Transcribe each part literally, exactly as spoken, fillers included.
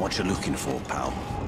What you looking for, pal?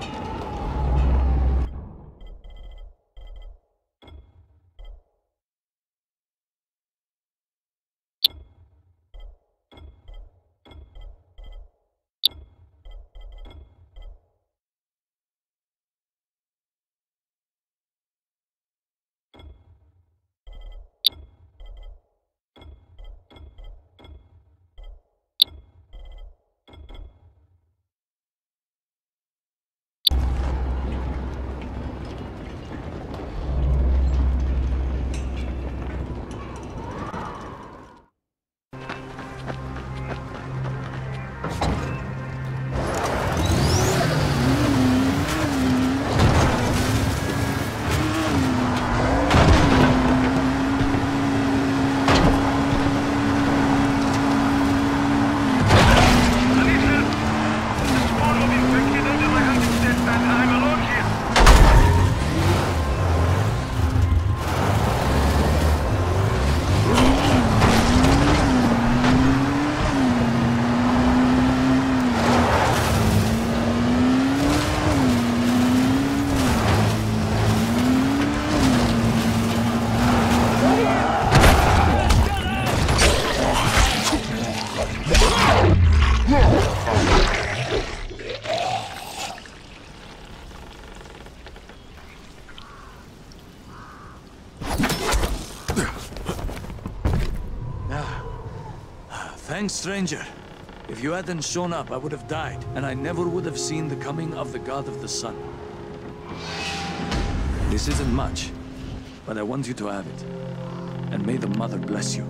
Thanks, stranger. If you hadn't shown up, I would have died, and I never would have seen the coming of the God of the Sun. This isn't much, but I want you to have it. And may the Mother bless you.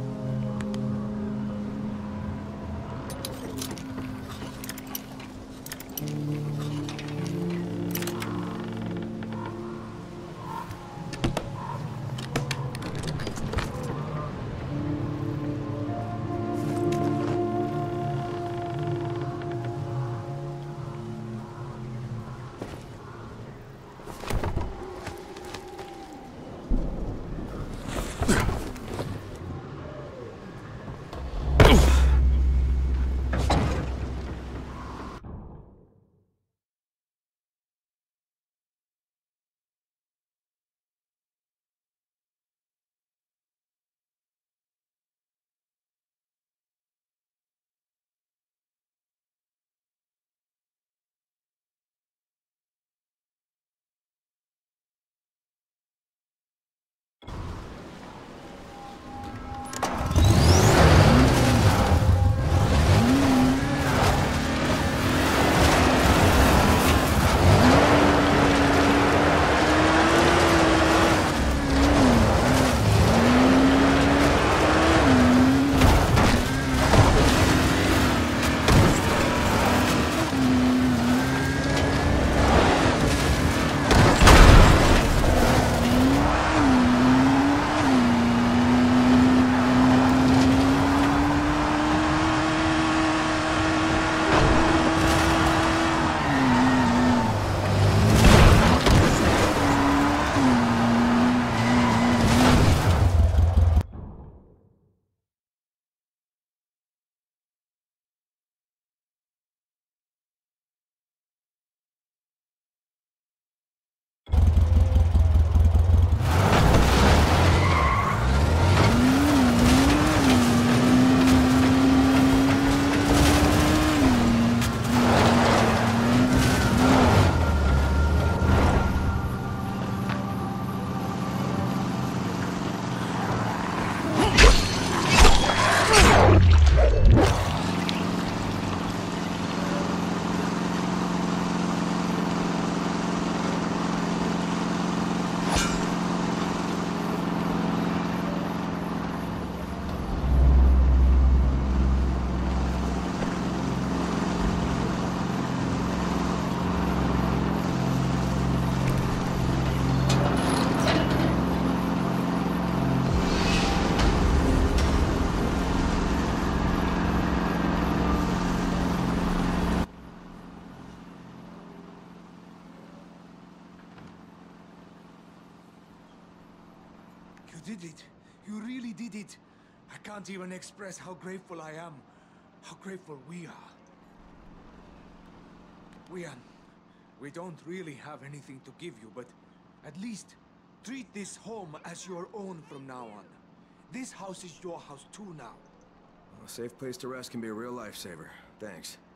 You did it. You really did it. I can't even express how grateful I am. How grateful we are. We, um, we don't really have anything to give you, but at least treat this home as your own from now on. This house is your house too now. A safe place to rest can be a real lifesaver. Thanks.